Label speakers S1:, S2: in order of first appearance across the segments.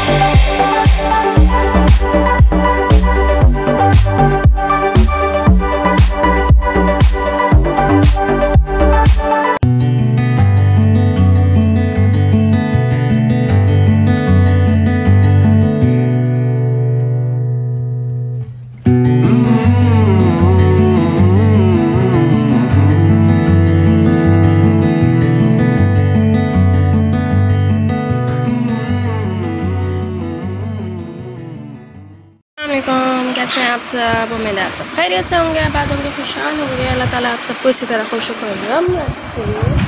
S1: कैसे हैं आप सब? उम्मीद है आप सब खैरियत से होंगे, आबाद होंगे, खुशहाल होंगे। अल्लाह ताला आप सबको इसी तरह खुश खुर्रम रखे।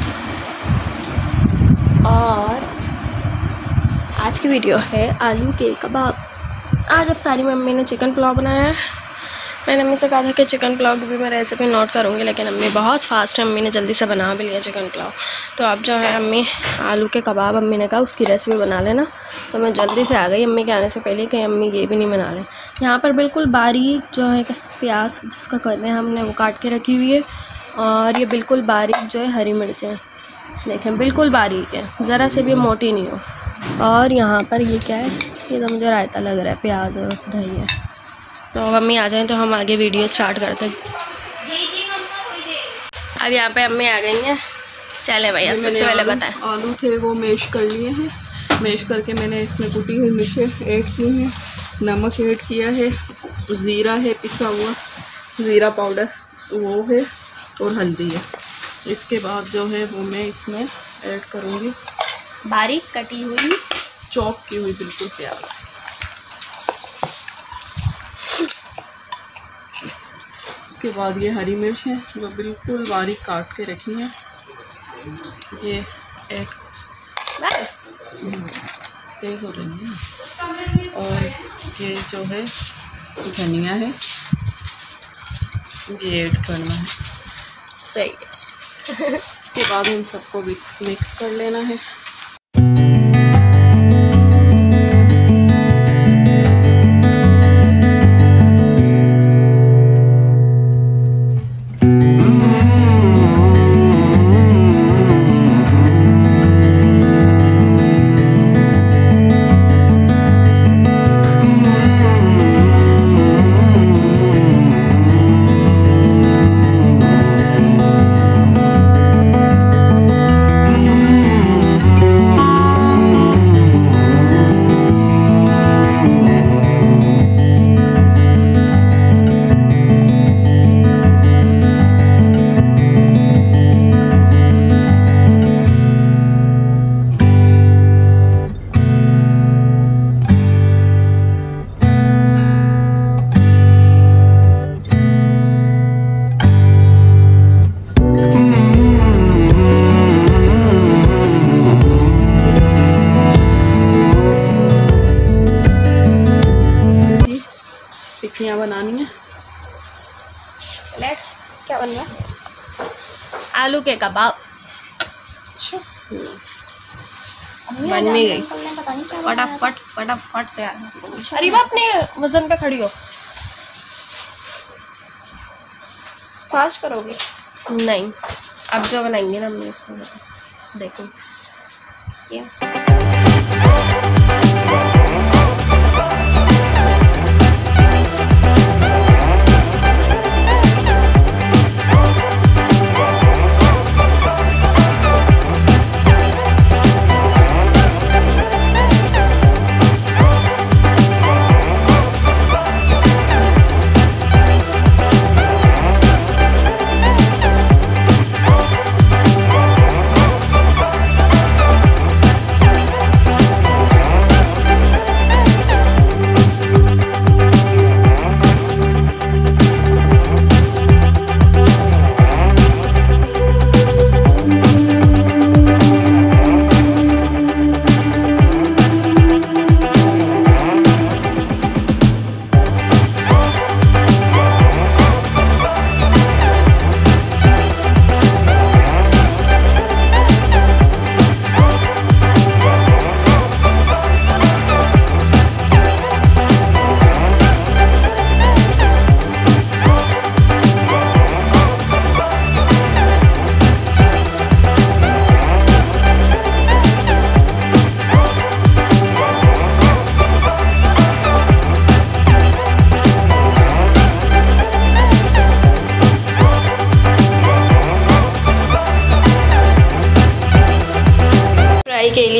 S1: और आज की वीडियो है आलू के कबाब। आज इफ्तारी में अम्मी ने चिकन पुलाव बनाया है। मैंने अम्मी से कहा था कि चिकन पुलाव की भी मैं रेसिपी नोट करूँगी, लेकिन अम्मी बहुत फास्ट है, अम्मी ने जल्दी से बना भी लिया चिकन पुलाव। तो अब जो है अम्मी आलू के कबाब, अम्मी ने कहा उसकी रेसिपी बना लेना, तो मैं जल्दी से आ गई अम्मी के आने से पहले कि अम्मी ये भी नहीं बना लें। यहाँ पर बिल्कुल बारीक जो है प्याज जिसका कहते हैं हमने वो काट के रखी हुई है, और ये बिल्कुल बारीक जो है हरी मिर्चें देखें बिल्कुल बारीक है, ज़रा से भी मोटी नहीं हो। और यहाँ पर ये क्या है, ये तो मुझे रायता लग रहा है, प्याज और दही है। तो अब अम्मी आ जाएं तो हम आगे वीडियो स्टार्ट करते हैं। अब यहाँ पे अम्मी आ गई हैं। चले भैया सबसे पहले बताएं।
S2: आलू थे वो मैश कर लिए हैं, मैश करके मैंने इसमें कुटी हुई मिर्चें ऐड की हैं, नमक ऐड किया है, ज़ीरा है पिसा हुआ, ज़ीरा पाउडर वो है, और हल्दी है। इसके बाद जो है वो मैं इसमें ऐड करूँगी
S1: बारीक कटी हुई
S2: चॉप की हुई बिल्कुल प्याज। इसके बाद ये हरी मिर्च है जो बिल्कुल बारीक काट के रखी है, ये ऐड
S1: बस
S2: तेज़ हो जाएंगे। और ये जो है धनिया है, ये ऐड करना है।
S1: सही है।
S2: इसके बाद इन सबको मिक्स कर लेना है। टिक्कियाँ बनानी है।
S1: क्या बन रहा है? आलू के कबाब। बन भी गई फटाफट फटाफट तैयार। अरे अपने वजन पे खड़ी हो, फास्ट करोगी? नहीं, अब जो बनाएंगे ना हमने उसको देखो ये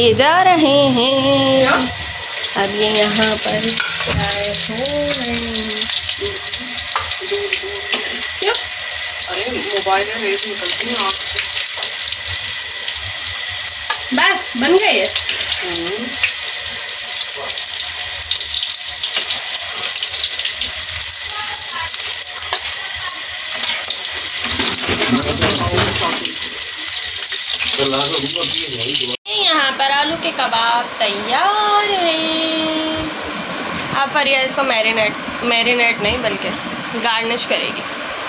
S1: बनते जा रहे हैं। अब ये यहाँ पर फ्राई हो रहे हैं।
S2: क्या? अरे मोबाइल में रेस निकलती है आँख से।
S1: बस बन गए ये। यहाँ पर आलू के कबाब तैयार हैं। अब फरिया इसको मैरिनेट नहीं बल्कि गार्निश करेगी।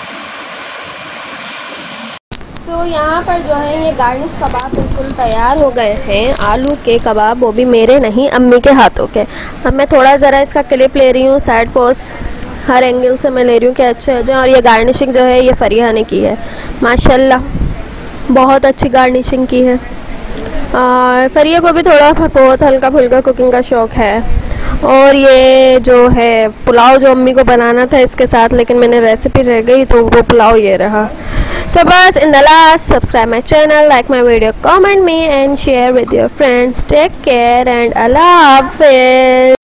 S1: तो यहाँ पर जो है ये गार्निश कबाब बिल्कुल तैयार हो गए हैं। आलू के कबाब, वो भी मेरे नहीं, अम्मी के हाथों के। अब मैं थोड़ा ज़रा इसका क्लिप ले रही हूँ, साइड पोस्ट हर एंगल से मैं ले रही हूँ कि अच्छे हो जाए। और ये गार्निशिंग जो है ये फरिया ने की है, माशाल्लाह बहुत अच्छी गार्निशिंग की है। और फरिया को भी थोड़ा बहुत हल्का फुल्का कुकिंग का शौक़ है। और ये जो है पुलाव जो अम्मी को बनाना था इसके साथ, लेकिन मैंने रेसिपी रह गई तो वो पुलाव ये रहा। So bas in the last, subscribe my channel, like my video, comment me and share with your friends. Take care and Allah Hafiz.